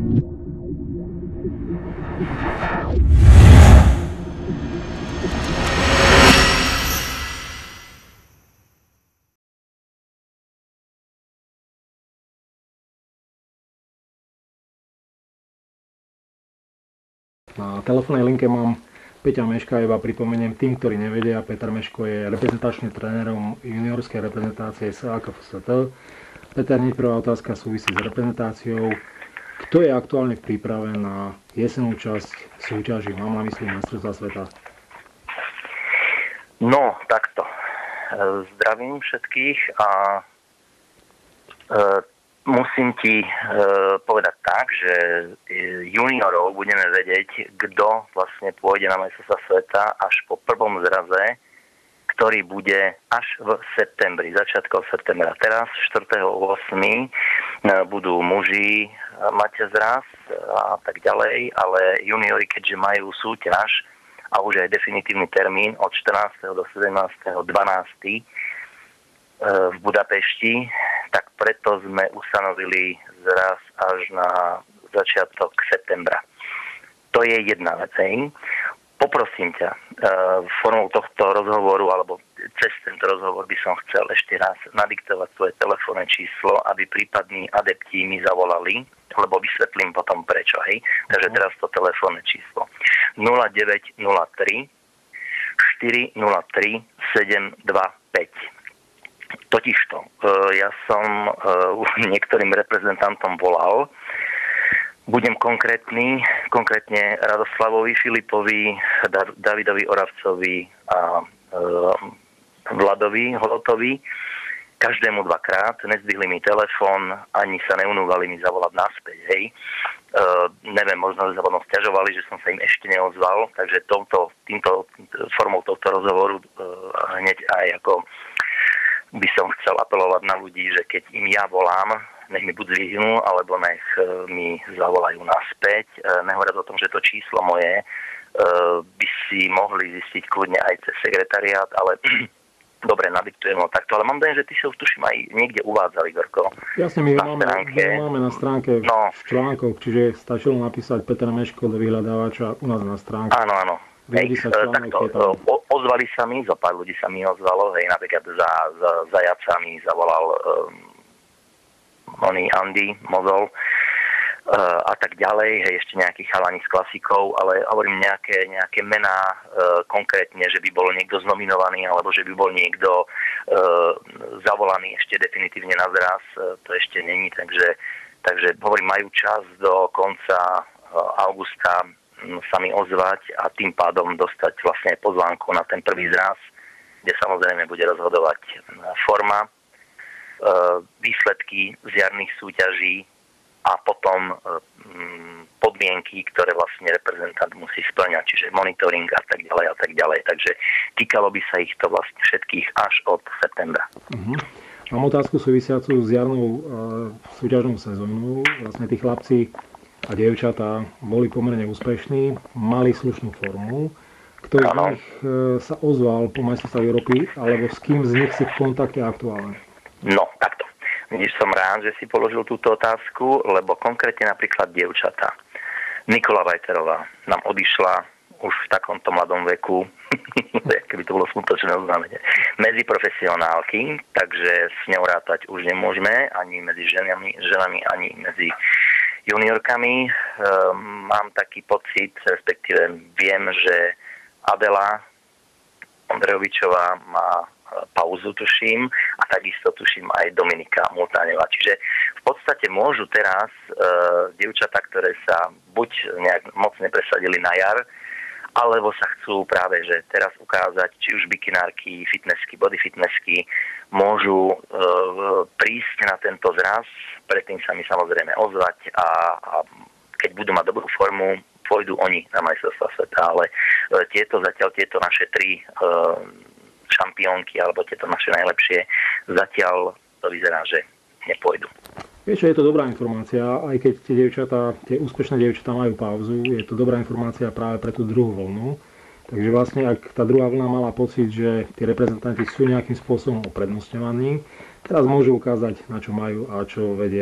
Na telefónnej linke mám Peťa Meška, iba pripomeniem tým, ktorí nevedia, Peter Meško je reprezentačným trénerom juniorskej reprezentácie SAKFST. Peter, hneď prvá otázka súvisí s reprezentáciou. Kto je aktuálne v príprave na jesennú časť súťaží? Mám na mysli majstrovstvá sveta. No, takto. Zdravím všetkých a musím ti povedať tak, že juniorov budeme vedieť, kto vlastne pôjde na majstrovstvá sveta až po prvom zraze, ktorý bude až v septembri, začiatkom septembra. Teraz 4.8. budú muži mať zraz a tak ďalej, ale juniori, keďže majú súťaž a už aj definitívny termín od 14. do 17.12. v Budapešti, tak preto sme ustanovili zraz až na začiatok septembra. To je jedna vec. Poprosím ťa, formou tohto rozhovoru, alebo cez tento rozhovor by som chcel ešte raz nadiktovať svoje telefónne číslo, aby prípadní adepti mi zavolali, lebo vysvetlím potom prečo. Hej? Takže teraz to telefónne číslo 0903 403 725. Totižto, ja som niektorým reprezentantom volal. Budem konkrétne Radoslavovi Filipovi, Davidovi Oravcovi a Vladovi Holotovi. Každému dvakrát, nezdvihli mi telefón, ani sa neunúvali mi zavolať naspäť, hej. Neviem, možno sa potom sťažovali, že som sa im ešte neozval, takže formou tohto rozhovoru hneď aj ako by som chcel apelovať na ľudí, že keď im ja volám, nech mi buď zvýhnú, alebo nech mi zavolajú naspäť. Nehovoriac o tom, že to číslo moje by si mohli zistiť kľudne aj cez sekretariát, ale dobre, nadiktujem ho takto. Ale mám dojem, že ty si ho tuším aj niekde uvádzal, Igorko. Jasne, my máme na stránke v článkoch, čiže stačilo napísať Peter Meško do vyhľadávača u nás na stránke. Áno, áno. Takto, ozvali sa mi, zo pár ľudí sa mi ozvalo, hej, napríklad za Zajaca mi zavolal Andy Mozol a tak ďalej, hej, ešte nejakých chalani s klasikou, ale hovorím nejaké mená konkrétne, že by bol niekto znominovaný, alebo že by bol niekto zavolaný ešte definitívne na zraz, to ešte není, takže hovorím, majú čas do konca augusta sa mi ozvať a tým pádom dostať vlastne pozvánku na ten prvý zraz, kde samozrejme bude rozhodovať forma, výsledky z jarných súťaží a potom podmienky, ktoré vlastne reprezentant musí spĺňať, čiže monitoring a tak ďalej a tak ďalej. Takže týkalo by sa ich to vlastne všetkých až od septembra. Mám otázku súvisiacu s jarnou súťažnou sezónou. Vlastne tí chlapci a dievčatá boli pomerne úspešní, mali slušnú formu. Kto z nich sa ozval po majstrovstvách Európy, alebo s kým z nich si v kontakte aktuálne? No, takto. Vidíš, som rád, že si položil túto otázku, lebo konkrétne napríklad dievčatá. Nikola Vajterová nám odišla už v takomto mladom veku, keby to bolo skutočné oznámenie, medzi profesionálky, takže s ňou rátať už nemôžeme, ani medzi ženami, ani medzi juniorkami. Mám taký pocit, respektíve viem, že Adela Ondrejovičová má pauzu, tuším, a takisto tuším aj Dominika Multáňová. Čiže v podstate môžu teraz dievčatá, ktoré sa buď nejak moc nepresadili na jar, alebo sa chcú práve, že teraz ukázať, či už bikinárky, fitnessky, body fitnessky, môžu prísť na tento zraz, predtým sa mi samozrejme ozvať a keď budú mať dobrú formu, pôjdu oni na majstrovstvá sveta, ale tieto naše tri šampiónky, alebo tieto naše najlepšie, zatiaľ to vyzerá, že nepôjdu. Vieš, je to dobrá informácia, aj keď tie úspešné dievčatá majú pauzu, je to dobrá informácia práve pre tú druhú vlnu. Takže vlastne, ak tá druhá vlna mala pocit, že tí reprezentanti sú nejakým spôsobom uprednostňovaní, teraz môžu ukázať, na čo majú a čo vedia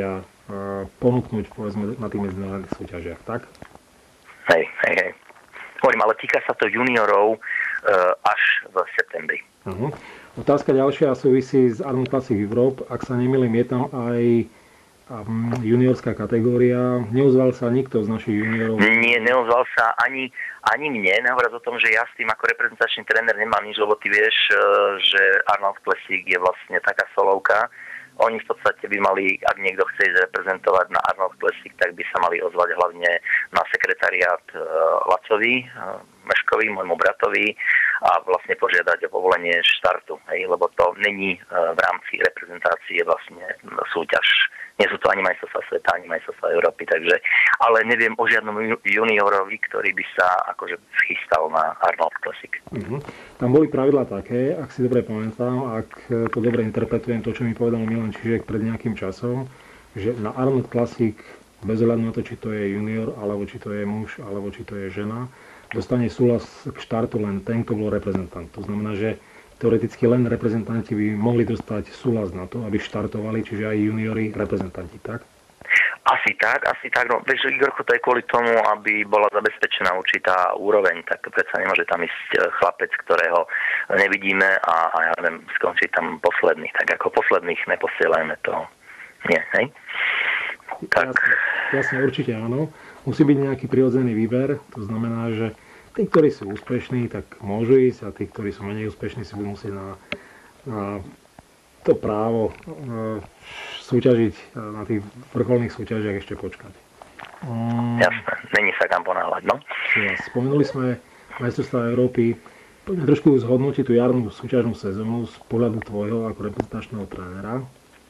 ponúknuť povedzme na tých medzinárodných súťažiach, tak? Hej. Hovorím, ale týka sa to juniorov až v septembri. Otázka ďalšia súvisí s Arnold Classic Europe. Ak sa nemýlim, je tam aj juniorská kategória. Neozval sa nikto z našich juniorov? Nie, neozval sa ani mne. Nahovoriac o tom, že ja s tým ako reprezentačný tréner nemám nič, lebo ty vieš, že Arnold Classic je vlastne taká solovka. Oni v podstate by mali, ak niekto chce ísť reprezentovať na Arnold Classic, tak by sa mali ozvať hlavne na sekretariát Lacovi, Meškovi, môjmu bratovi a vlastne požiadať o povolenie štartu, lebo to není v rámci reprezentácie vlastne súťaž. Nie sú to ani majstrovstvá sveta, ani majstrovstvá Európy, takže, ale neviem o žiadnom juniorovi, ktorý by sa akože chystal na Arnold Classic. Tam boli pravidlá také, ak si dobre pamätám, ak to dobre interpretujem, to, čo mi povedal Milan Čižek pred nejakým časom, že na Arnold Classic, bez ohľadu na to, či to je junior, alebo či to je muž, alebo či to je žena, dostane súhlas k štartu len ten, kto bol reprezentant. To znamená, že teoreticky len reprezentanti by mohli dostať súhlas na to, aby štartovali, čiže aj juniori reprezentanti, tak? Asi tak. No, vieš, Igorko, to je kvôli tomu, aby bola zabezpečená určitá úroveň, tak predsa nemôže tam ísť chlapec, ktorého nevidíme a ja neviem, skončiť tam posledný. Tak ako posledných neposielajme to. Nie, hej? Tak. Jasne, určite áno. Musí byť nejaký prirodzený výber, to znamená, že tí, ktorí sú úspešní, tak môžu ísť a tí, ktorí sú menej úspešní, si budú musieť na to právo súťažiť na tých vrcholných súťažiach ešte počkať. Jasné, není sa kam ponáhľať, no? Spomenuli sme majstrovstvá Európy. Poďme trošku zhodnotiť tú jarnú súťažnú sezónu z pohľadu tvojho ako reprezentačného trénera.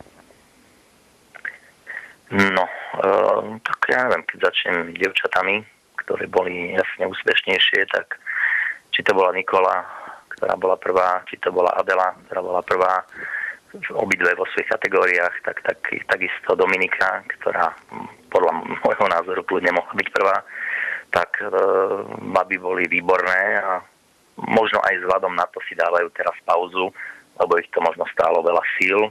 No, tak ja neviem, keď začnem dievčatami, ktoré boli jasne úspešnejšie, tak či to bola Nikola, ktorá bola prvá, či to bola Adela, ktorá bola prvá, obidve vo svojich kategóriách, takisto Dominika, ktorá podľa môjho názoru kľudne mohla byť prvá, tak baby boli výborné a možno aj vzhľadom na to si dávajú teraz pauzu, lebo ich to možno stálo veľa síl.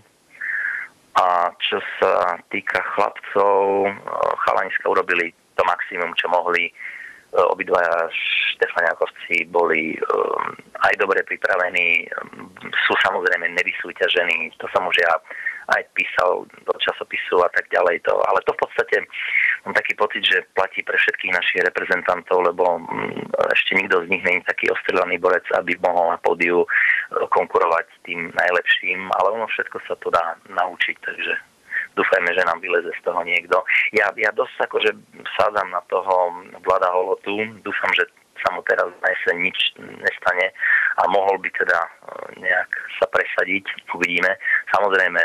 A čo sa týka chlapcov, chalaniska urobili to maximum, čo mohli. Obidvaja Štefaniakovci boli aj dobre pripravení, sú samozrejme nevysúťažení, to som už ja aj písal do časopisu a tak ďalej. Ale to v podstate mám taký pocit, že platí pre všetkých našich reprezentantov, lebo ešte nikto z nich nie je taký ostrelaný borec, aby mohol na pódiu konkurovať tým najlepším, ale ono všetko sa to dá naučiť, takže dúfajme, že nám vyleze z toho niekto. Ja dosť akože sádam na toho Vlada Holotu. Dúfam, že sa mu teraz na jeseň nič nestane a mohol by teda nejak sa presadiť. Uvidíme. Samozrejme,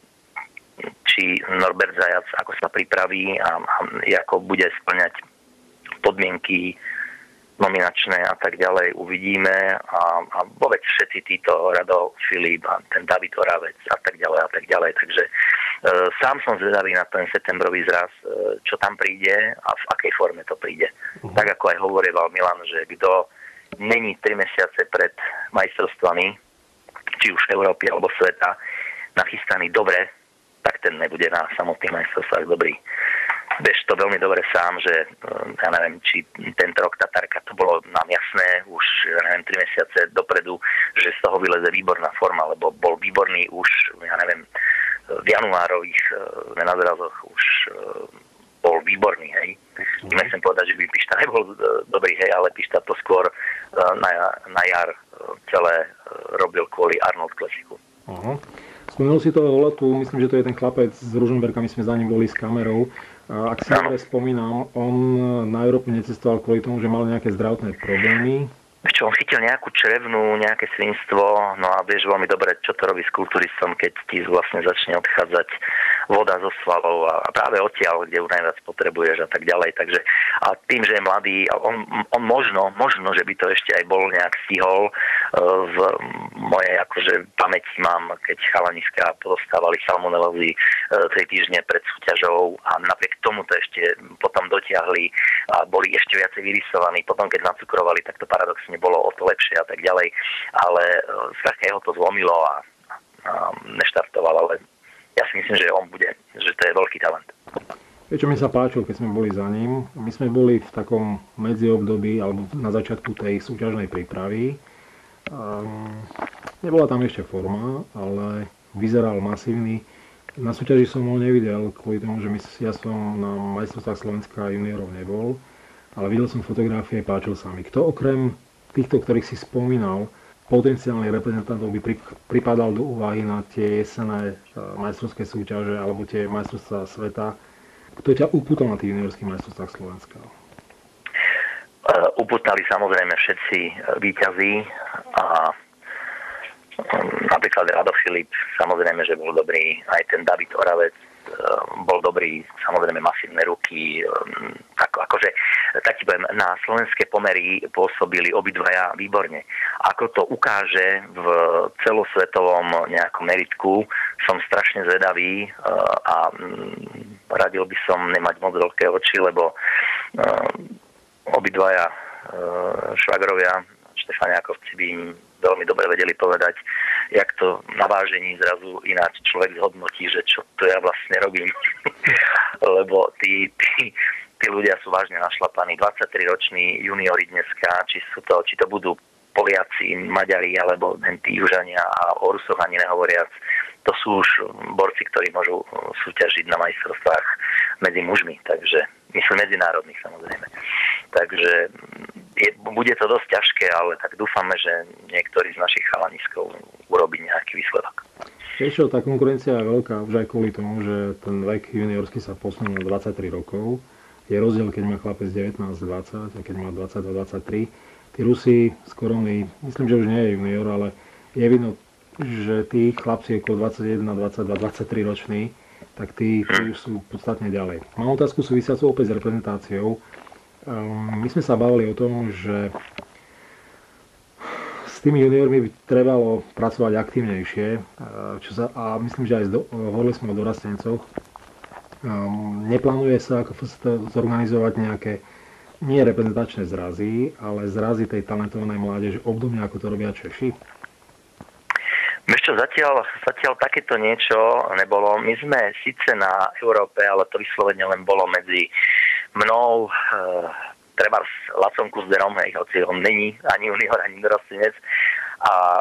či Norbert Zajac ako sa pripraví a ako bude spĺňať podmienky nominačné a tak ďalej, uvidíme a vôbec všetci títo Rado Filip a ten David Oravec a tak ďalej. Takže sám som zvedavý na ten septembrový zraz, čo tam príde a v akej forme to príde. Tak ako aj hovorieval Milan, že kto není 3 mesiace pred majstrovstvami, či už Európy alebo sveta, nachystaný dobre, tak ten nebude na samotných majstrovstvách dobrý. Vieš to veľmi dobre sám, že ja neviem, či tento rok Tatarka, to bolo nám jasné už, ja neviem, 3 mesiace dopredu, že z toho vyleze výborná forma, lebo bol výborný už, ja neviem, v januárových nadrazoch už bol výborný, hej. Nechcem povedať, že by Pišta nebol dobrý, hej, ale Pišta to skôr na jar celé robil kvôli Arnold Classicu. Spomenul si toho Holotu, myslím, že to je ten chlapec z Ružomberka, my sme za ním boli s kamerou. Ak si dobre spomínam, on na Európu necestoval kvôli tomu, že mal nejaké zdravotné problémy. Čo, on chytil nejakú črevnú, nejaké svinstvo, no a vieš veľmi dobre, čo to robí s kulturistom, keď ti vlastne začne odchádzať voda zo svalov a práve odtiaľ, kde ju najviac potrebuješ a tak ďalej. Takže a tým, že je mladý, on možno, že by to ešte aj bol nejak stihol. V mojej akože pamäti mám, keď chalaniska podostávali salmonelózy 3 týždne pred súťažou a napriek tomu to ešte potom dotiahli a boli ešte viacej vyrysovaní. Potom, keď nacukrovali, tak to paradoxne bolo o to lepšie a tak ďalej. Ale skrátka jeho to zlomilo a neštartoval, ale ja si myslím, že on bude, že to je veľký talent. Čo mi sa páčilo, keď sme boli za ním, my sme boli v takom medziobdobí alebo na začiatku tej súťažnej prípravy. Nebola tam ešte forma, ale vyzeral masívny. Na súťaži som ho nevidel kvôli tomu, že ja som na majstrovstvách Slovenska juniorov nebol, ale videl som fotografie, páčil sa mi. Kto okrem týchto, ktorých si spomínal, potenciálnych reprezentantov by pripadal do úvahy na tie jesenné majstrovské súťaže alebo tie majstrovstvá sveta? Kto ťa upútal na tých juniorských majstrovstvách Slovenska? Upútali samozrejme všetci víťazí a napríklad Rado Filip, samozrejme, že bol dobrý, aj ten David Oravec bol dobrý, samozrejme masívne ruky, akože tak ti poviem, na slovenské pomery pôsobili obidvaja výborne. Ako to ukáže v celosvetovom nejakom meritku, som strašne zvedavý a radil by som nemať moc veľké oči, lebo obidvaja švagrovia Štefaniakovci by im veľmi dobre vedeli povedať, jak to na vážení zrazu ináč človek zhodnotí, že čo to ja vlastne robím. Lebo tí ľudia sú vážne našlapaní. 23-roční juniori dneska, či to budú Poliaci, Maďari alebo tí Južania a o Rusoch ani nehovoriac, to sú už borci, ktorí môžu súťažiť na majstrovstvách medzi mužmi, takže myslím medzinárodných samozrejme. Takže bude to dosť ťažké, ale tak dúfame, že niektorý z našich chalaniskov urobí nejaký výsledok. Ešte tá konkurencia je veľká, už aj kvôli tomu, že ten vek juniorský sa posunul na 23 rokov. Je rozdiel, keď má chlapec 19-20 a keď má 22-23. Tí Rusi skoromní, myslím, že už nie je junior, ale je vidno, že tí chlapci okolo 21, 22, 23 roční, tak tí už sú podstatne ďalej. Mám otázku súvisiacu opäť s reprezentáciou. My sme sa bavili o tom, že s tými juniormi by trebalo pracovať aktívnejšie, a myslím, že aj hovorili sme o dorastencoch. Neplánuje sa ako zorganizovať nejaké nie reprezentačné zrazy, ale zrazy tej talentovanej mládeže, obdobne ako to robia Češi? Ešte zatiaľ takéto niečo nebolo. My sme síce na Európe, ale to vyslovene len bolo medzi mnou, treba s Lacom Kuzderom, hoci on není ani junior, ani dorastenec, a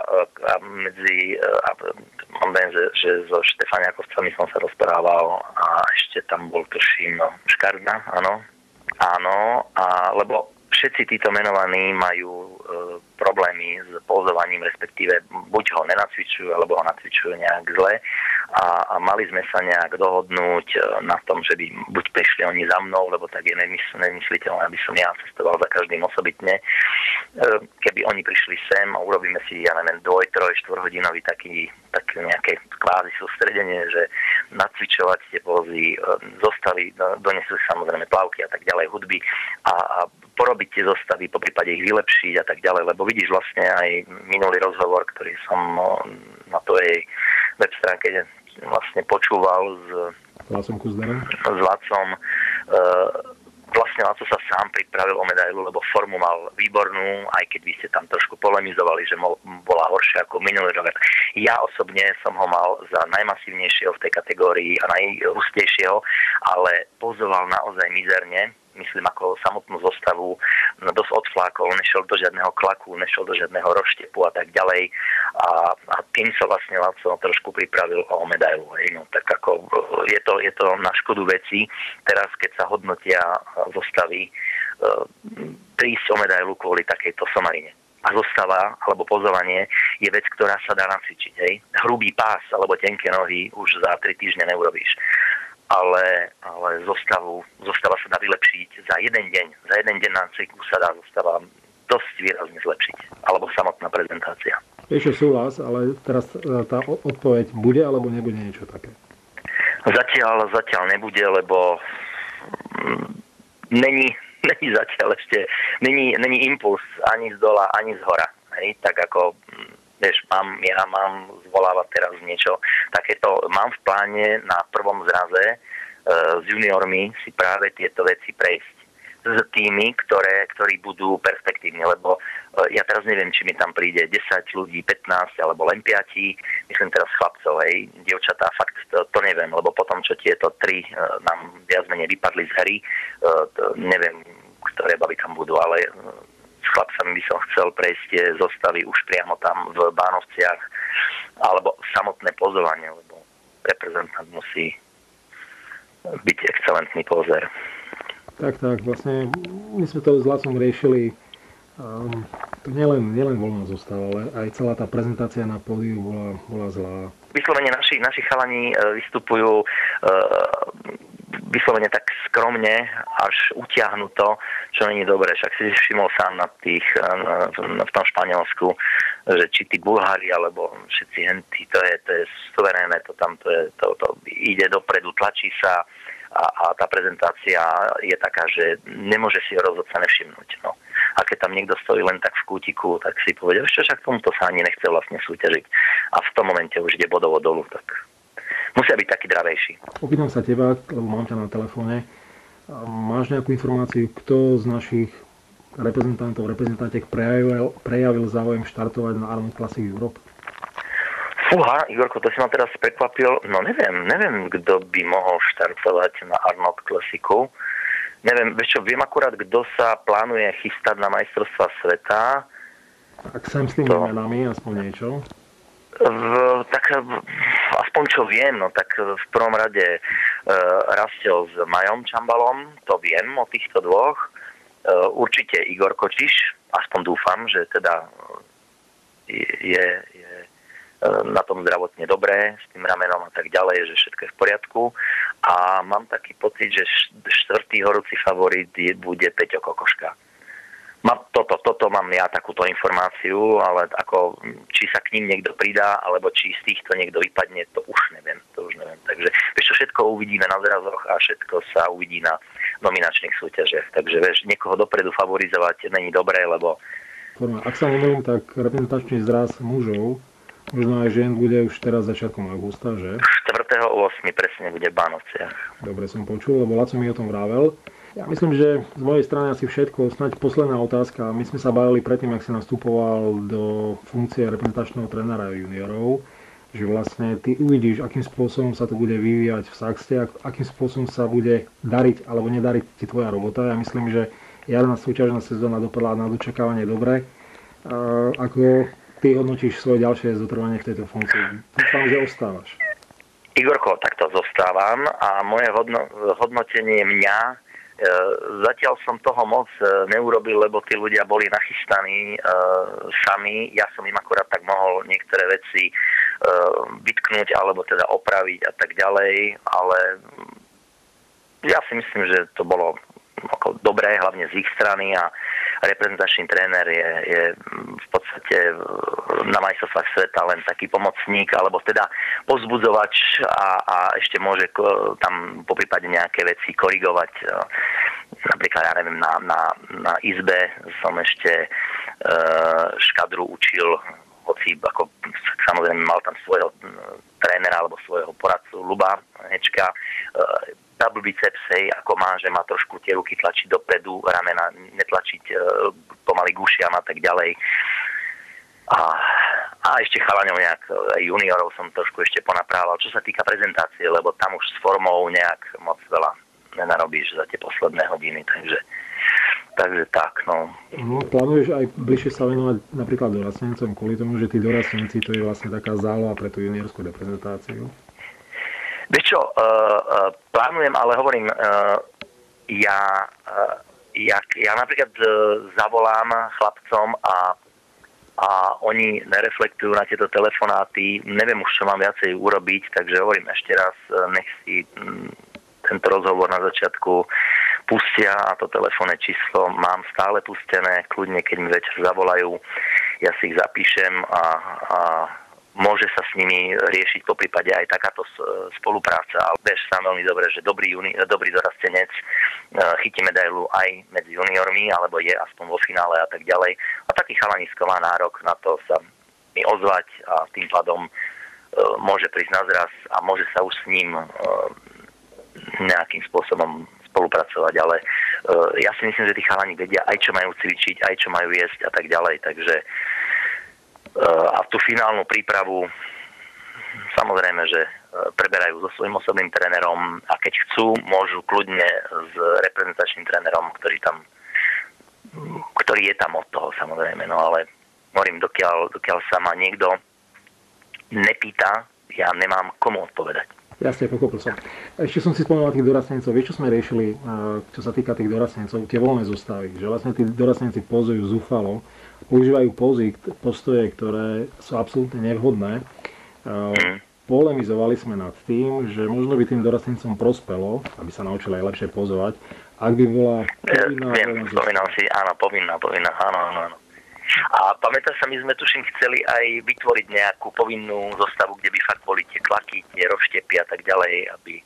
mám že so Štefaniakovcami som sa rozprával a ešte tam bol tuším Škardna, áno, lebo všetci títo menovaní majú problémy s pozovaním, respektíve buď ho nenacvičujú, alebo ho nacvičujú nejak zle a mali sme sa nejak dohodnúť na tom, že by buď prišli oni za mnou, lebo tak je nemysliteľné, aby som ja cestoval za každým osobitne. Keby oni prišli sem a urobíme si, 2, 3, 4 hodinový také nejaké kvázi sústredenie, že nacvičovať tie pózy, zostavy, donesú samozrejme plavky a tak ďalej, hudby a porobiť tie zostavy, po prípade ich vylepšiť a tak ďalej, lebo vidíš vlastne aj minulý rozhovor, ktorý som na tvojej web stránke vlastne počúval s Lacom Kuzderom. S Lacom. Vlastne Laco sa sám pripravil o medailu, lebo formu mal výbornú, aj keď vy ste tam trošku polemizovali, že bola horšia ako minulý rok. Ja osobne som ho mal za najmasívnejšieho v tej kategórii a najhustejšieho, ale pozoval naozaj mizerne. Myslím, ako samotnú zostavu dosť odflákol, nešiel do žiadneho klaku, nešiel do žiadneho rozštepu a tak ďalej. A tým sa vlastne Laco trošku pripravil o medailu. No, tak ako je to na škodu veci. Teraz, keď sa hodnotia zostavy, prísť o medailu kvôli takejto somarine. A zostava, alebo pozovanie, je vec, ktorá sa dá nacvičiť. Hej? Hrubý pás alebo tenké nohy už za 3 týždne neurobíš. Ale zostava sa dá vylepšiť za jeden deň. Za jeden deň na cyklu sa dá zostava dosť výrazne zlepšiť. Alebo samotná prezentácia. Ešte súhlas, ale teraz tá odpoveď bude alebo nebude niečo také? Zatiaľ nebude, lebo není zatiaľ ešte, není impuls ani z dola, ani z hora. Hej? Tak ako ja mám zvolávať teraz niečo takéto. Mám v pláne na prvom zraze s juniormi si práve tieto veci prejsť. s tými, ktorí budú perspektívni, lebo ja teraz neviem, či mi tam príde 10 ľudí, 15 alebo len 5, myslím teraz chlapcov, hej, dievčatá, fakt to neviem, lebo potom, čo tieto 3 nám viac menej vypadli z hry, neviem, ktoré baby tam budú, ale s chlapcami by som chcel prejsť zostavy už priamo tam v Bánovciach, alebo samotné pozovanie, lebo reprezentant musí byť excelentný pózer. Tak, vlastne my sme to s Lacom riešili, to nielen voľná zostava, ale aj celá tá prezentácia na pódiu bola zlá. Vyslovene naši chalani vystupujú vyslovene tak skromne, až utiahnuto, čo není dobré. Však si všimol sám v tom Španielsku, že či tí Bulhári, alebo všetci hentí, to je suverénne, to ide dopredu, tlačí sa a tá prezentácia je taká, že nemôže si ho rozhodca nevšimnúť. No. A keď tam niekto stojí len tak v kútiku, tak si povedal, že však tomuto sa ani nechce vlastne súťažiť. A v tom momente už ide bodovo dolu, tak musia byť taký dravejší. Opýtam sa teba, lebo mám ťa na telefóne. Máš nejakú informáciu, kto z našich reprezentantiek prejavil záujem štartovať na Arnold Classic Europe? Fúha, Igorko, to si ma teraz prekvapil. No neviem, kto by mohol štartovať na Arnold Classicu. Neviem, viem akurát, kto sa plánuje chystať na majstrovstvá sveta. Tak sem s tými menami, aspoň niečo. Aspoň čo viem, no tak v prvom rade Rastel s Majom Čambalom, to viem o týchto dvoch. Určite Igor Kočiš, aspoň dúfam, že teda je na tom zdravotne dobré, s tým ramenom a tak ďalej, že všetko je v poriadku. A mám taký pocit, že štvrtý horúci favorit bude Peťo Kokoška. Toto mám ja takúto informáciu, ale ako, či sa k ním niekto pridá, alebo či z týchto niekto vypadne, to už neviem. Takže všetko uvidíme na zrazoch a všetko sa uvidí na nominačných súťažiach. Takže niekoho dopredu favorizovať není dobré, lebo... Ak sa nemýlim, tak reprezentačný zraz mužov, možno aj žien, bude už teraz začiatkom augusta, že? 4.8. presne bude v Bánovciach. Dobre som počul, lebo Laco mi o tom vravel. Ja myslím, že z mojej strany asi všetko. Snáď posledná otázka. My sme sa bavili predtým, ak si nastupoval do funkcie reprezentačného trénera juniorov, že vlastne ty uvidíš, akým spôsobom sa to bude vyvíjať v Saxte, akým spôsobom sa bude dariť alebo nedariť ti tvoja robota. Ja myslím, že jarná súťažná sezóna dopadla na očakávanie dobre. Ako ty hodnotíš svoje ďalšie zotrvanie v tejto funkcii? Dúfam, že ostávaš. Igorko, takto zostávam a moje hodnotenie mňa, zatiaľ som toho moc neurobil, lebo tí ľudia boli nachystaní sami. Ja som im akurát tak mohol niektoré veci vytknúť alebo teda opraviť a tak ďalej, ale ja si myslím, že to bolo dobré, hlavne z ich strany a reprezentačný tréner je v podstate na majstrovstvách sveta len taký pomocník, alebo teda pozbudzovač a ešte môže tam poprípade nejaké veci korigovať. Napríklad, ja neviem, na izbe som ešte škadru učil, hoci ako samozrejme mal tam svojho trénera alebo svojho poradcu Luba Hečka, double biceps, ako má, že má trošku tie ruky tlačiť dopredu, ramena netlačiť pomaly k ušiam a tak ďalej. A ešte chalaňov nejak, juniorov som trošku ešte ponaprával, čo sa týka prezentácie, lebo tam už s formou nejak moc veľa nenarobíš za tie posledné hodiny, takže tak, no. Plánuješ aj bližšie sa venovať napríklad dorastencom, kvôli tomu, že tí dorastenci to je vlastne taká záloha pre tú juniorskú reprezentáciu? Vieš čo, plánujem, ale hovorím, ja napríklad zavolám chlapcom a oni nereflektujú na tieto telefonáty, neviem už, čo mám viacej urobiť, takže hovorím ešte raz, nech si tento rozhovor na začiatku pustia a to telefónne číslo mám stále pustené, kľudne, keď mi večer zavolajú, ja si ich zapíšem a môže sa s nimi riešiť poprípade aj takáto spolupráca. Ale vieš sám veľmi dobre, že dobrý dorastenec chytí medailu aj medzi juniormi, alebo je aspoň vo finále a tak ďalej. A taký chalanisko má nárok na to sa mi ozvať a tým pádom môže prísť na zraz a môže sa už s ním nejakým spôsobom spolupracovať, ale Ja si myslím, že tí chalani vedia aj čo majú cvičiť, aj čo majú jesť a tak ďalej. Takže a tú finálnu prípravu samozrejme, že preberajú so svojím osobným trénerom a keď chcú, môžu kľudne s reprezentačným trénerom, ktorý je tam od toho samozrejme. No ale hovorím, dokiaľ sa ma niekto nepýta, ja nemám komu odpovedať. Jasne, pochopil som. Ešte som si spomenul tých dorastencov. Vieš, čo sme riešili, čo sa týka tých dorastencov, tie voľné zostavy, že vlastne tí dorastenci pozujú zúfalo, používajú postoje, ktoré sú absolútne nevhodné. Polemizovali sme nad tým, že možno by tým dorastencom prospelo, aby sa naučili aj lepšie pozovať, ak by bola povinná... Spomínam si, áno, povinná, áno. A pamätáš sa, my sme tuším chceli aj vytvoriť nejakú povinnú zostavu, kde by fakt boli tie tlaky, tie rozštepy a tak ďalej, aby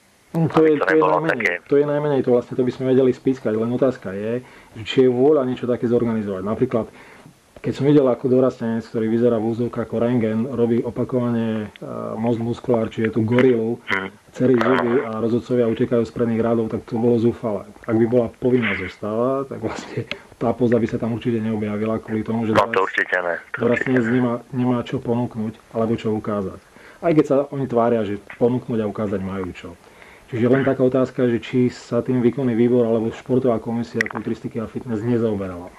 to je najmenej, to vlastne to by sme vedeli spískať, len otázka je, či je vôľa niečo také zorganizovať. Napríklad, keď som videl ako dorastenec, ktorý vyzerá v úzovkách ako rentgen, robí opakovane most muskulár, čiže tú gorilu, cerí zuby a rozhodcovia utekajú z predných radov, tak to bolo zúfale. Ak by bola povinná zostava, tak vlastne tá poza by sa tam určite neobjavila kvôli tomu, že dorastenec nemá čo ponúknuť alebo čo ukázať. Aj keď sa oni tvária, že ponúknuť a ukázať majú čo. Čiže len taká otázka, že či sa tým výkonný výbor alebo športová komisia kulturistiky a fitness nezaoberala.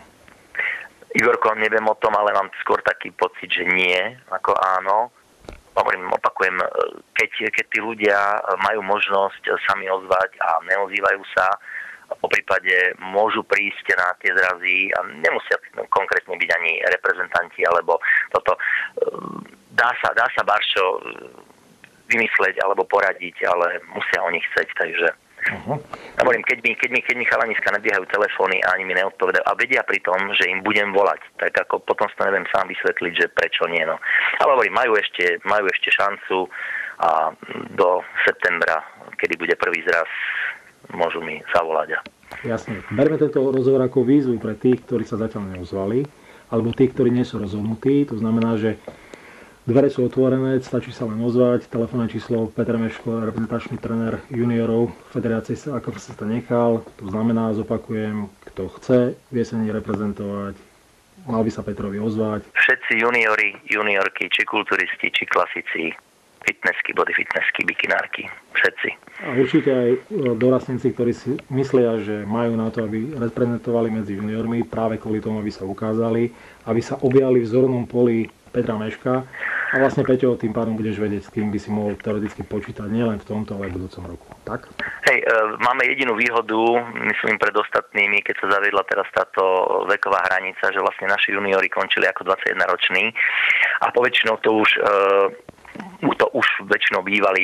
Igorko, neviem o tom, ale mám skôr taký pocit, že nie, ako áno. Opakujem, keď tí ľudia majú možnosť sa mi ozvať a neozývajú sa, po prípade môžu prísť na tie zrazy a nemusia konkrétne byť ani reprezentanti, alebo toto. Dá sa Baršo vymysleť alebo poradiť, ale musia oni chceť, takže... Hovorím, keď mi chalaniska nabiehajú telefóny a ani mi neodpovedajú a vedia pri tom, že im budem volať, tak ako potom si to neviem sám vysvetliť, že prečo nie. No. Ale hovorím, majú ešte šancu a do septembra, kedy bude prvý zraz, môžu mi zavolať. Jasne. Berme tento rozhovor ako výzvu pre tých, ktorí sa zatiaľ neozvali, alebo tých, ktorí nie sú rozhodnutí. To znamená, že dvere sú otvorené, stačí sa len ozvať. Telefónne číslo Peter Meško, reprezentačný tréner juniorov Federácie ako sa to nechal. To znamená, zopakujem, kto chce v jeseni reprezentovať, mal by sa Petrovi ozvať. Všetci juniorky, či kulturisti, či klasici, fitnessky, bodyfitnessky, bikinárky, všetci. A určite aj dorastenci, ktorí si myslia, že majú na to, aby reprezentovali medzi juniormi, práve kvôli tomu, aby sa ukázali, aby sa objavili v zornom poli Petra Meška. A vlastne, Peťo, tým pádom budeš vedieť, s kým by si mohol teoreticky počítať nielen v tomto, ale aj v budúcom roku. Tak? Hej, máme jedinú výhodu, myslím pred ostatnými, keď sa zaviedla teraz táto veková hranica, že vlastne naši juniori končili ako 21-roční a poväčšinou to už väčšinou bývali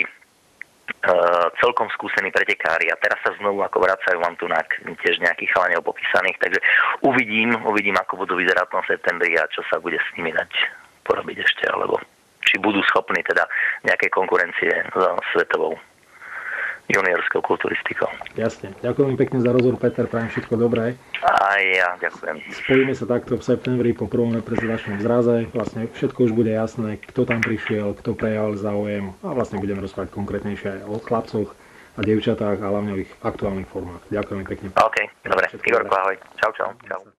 celkom skúsení pretekári a teraz sa znovu ako vracajú, mám tu tiež nejakých chalaňov popísaných, takže uvidím, ako budú vyzerať v tom septembri a čo sa bude s nimi dať porobiť ešte, alebo či budú schopní teda nejaké konkurencie za svetovou juniorskou kulturistikou. Jasne. Ďakujem pekne za rozhovor, Peter, prajem všetko dobré. A ja ďakujem. Spojíme sa takto v septembri po prvom reprezentačnom zraze. Vlastne všetko už bude jasné, kto tam prišiel, kto prejavil záujem a vlastne budeme rozprávať konkrétnejšie aj o chlapcoch a dievčatách a hlavne o ich aktuálnych formách. Ďakujem pekne. OK, dobre. Igorko, ahoj. Čau.